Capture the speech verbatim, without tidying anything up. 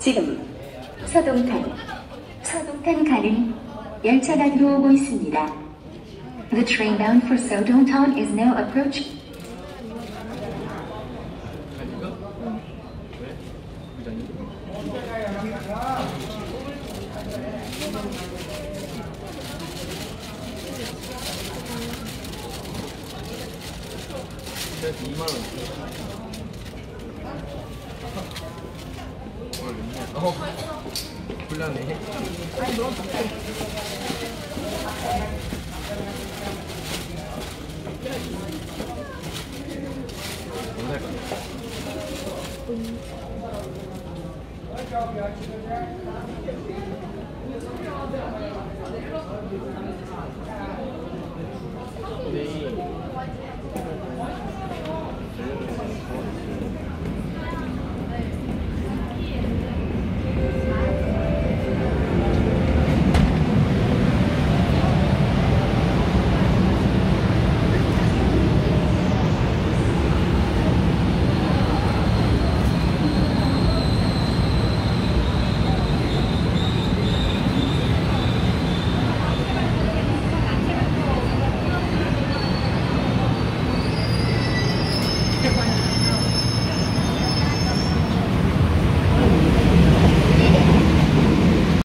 지금 서동탄, 서동탄 가는 열차가 들어오고 있습니다. The train bound for Sodongtan is now approaching. 이만 원. 어, 곤란해. 아니, 너무 좋대. 뭐 살까? 네.